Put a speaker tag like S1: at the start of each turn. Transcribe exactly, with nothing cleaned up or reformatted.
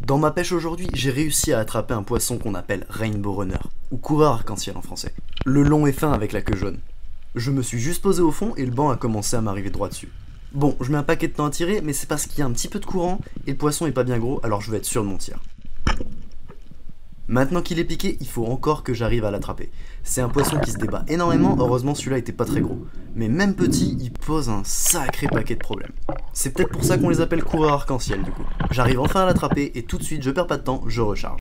S1: Dans ma pêche aujourd'hui, j'ai réussi à attraper un poisson qu'on appelle Rainbow Runner, ou coureur arc-en-ciel en français. Le long et fin avec la queue jaune. Je me suis juste posé au fond et le banc a commencé à m'arriver droit dessus. Bon, je mets un paquet de temps à tirer, mais c'est parce qu'il y a un petit peu de courant et le poisson est pas bien gros, alors je vais être sûr de mon tir. Maintenant qu'il est piqué, il faut encore que j'arrive à l'attraper. C'est un poisson qui se débat énormément, heureusement celui-là était pas très gros. Mais même petit, il pose un sacré paquet de problèmes. C'est peut-être pour ça qu'on les appelle coureurs arc-en-ciel du coup. J'arrive enfin à l'attraper et tout de suite, je perds pas de temps, je recharge.